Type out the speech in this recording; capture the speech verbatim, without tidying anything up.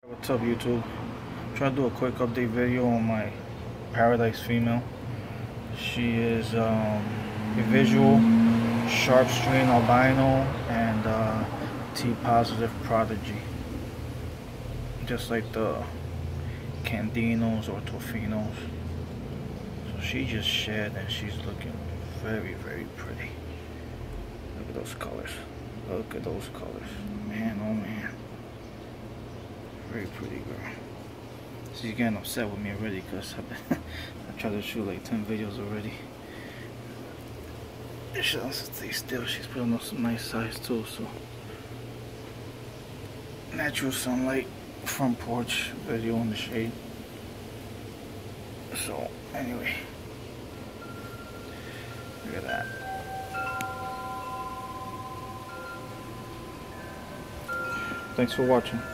What's up, YouTube? Try to do a quick update video on my Paradise female. She is um, a visual, sharp strain albino, and uh, T positive prodigy, just like the Candinos or Tofinos. So she just shed and she's looking very, very pretty. Look at those colors. Look at those colors. Man, oh man. Very pretty girl. She's getting upset with me already because I tried to shoot like ten videos already. She doesn't stay still. She's putting on some nice size too. So natural sunlight, front porch video in the shade. So anyway, look at that. Thanks for watching.